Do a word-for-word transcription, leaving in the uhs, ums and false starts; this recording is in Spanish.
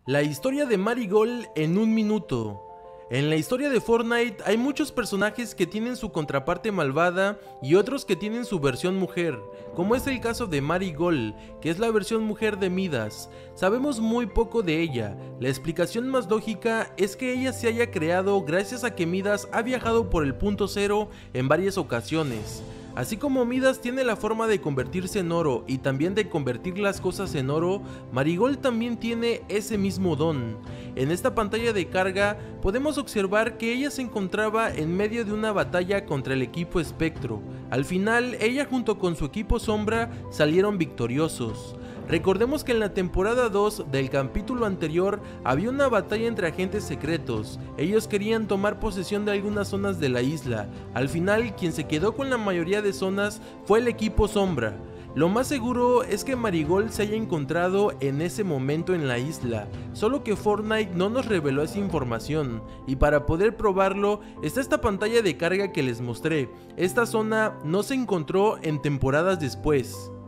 La historia de Marigold en un minuto. En la historia de Fortnite hay muchos personajes que tienen su contraparte malvada y otros que tienen su versión mujer, como es el caso de Marigold, que es la versión mujer de Midas. Sabemos muy poco de ella, la explicación más lógica es que ella se haya creado gracias a que Midas ha viajado por el punto cero en varias ocasiones. Así como Midas tiene la forma de convertirse en oro y también de convertir las cosas en oro, Marigold también tiene ese mismo don. En esta pantalla de carga podemos observar que ella se encontraba en medio de una batalla contra el equipo Espectro. Al final, ella junto con su equipo Sombra salieron victoriosos. Recordemos que en la temporada dos del capítulo anterior había una batalla entre agentes secretos. Ellos querían tomar posesión de algunas zonas de la isla. Al final, quien se quedó con la mayoría de zonas fue el equipo Sombra. Lo más seguro es que Marigold se haya encontrado en ese momento en la isla, solo que Fortnite no nos reveló esa información, y para poder probarlo está esta pantalla de carga que les mostré. Esta zona no se encontró en temporadas después.